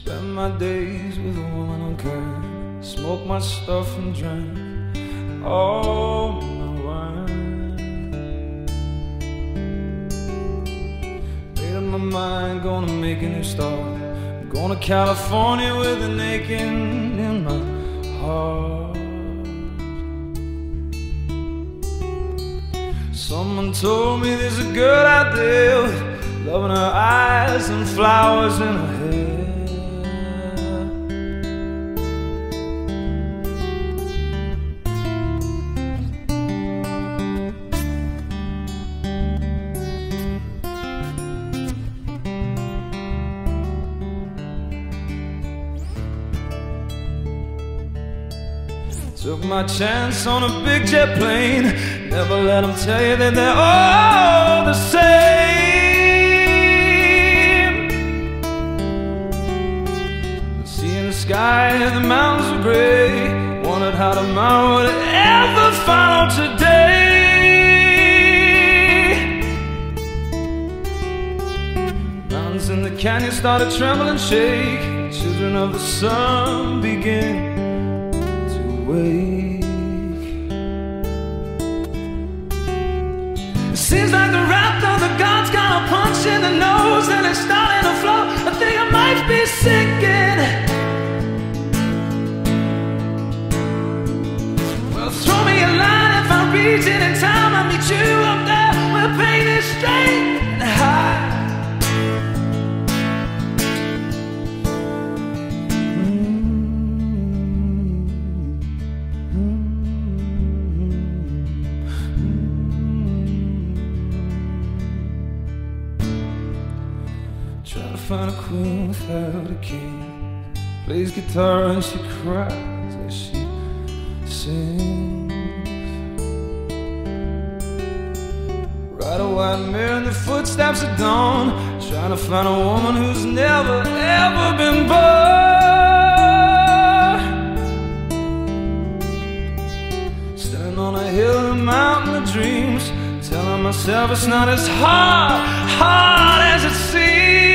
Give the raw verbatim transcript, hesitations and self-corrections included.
Spend my days with a woman unkind, smoke my stuff and drink all my wine. Made up my mind, gonna make a new start. I'm going to California with an aching in my heart. Someone told me there's a girl out there with love in her eyes and flowers in her hair. Took my chance on a big jet plane. Never let them tell you that they're all the same. The sea and the sky, the mountains were gray. Wondered how tomorrow would ever follow today. Mountains in the canyon started tremble and shake. Children of the sun begin wake. It seems like the wrath of the gods got a punch in the nose and it's starting to flow. I think I might be sinking. Well, throw me a line if I reach it in time. I'll meet you up there where pain is straight and high. Try to find a queen without a king. Plays guitar and she cries as she sings. Ride a white mare in the footsteps of dawn. Trying to find a woman who's never ever been born. Standing on a hill in a mountain of dreams, telling myself it's not as hard, hard as it seems.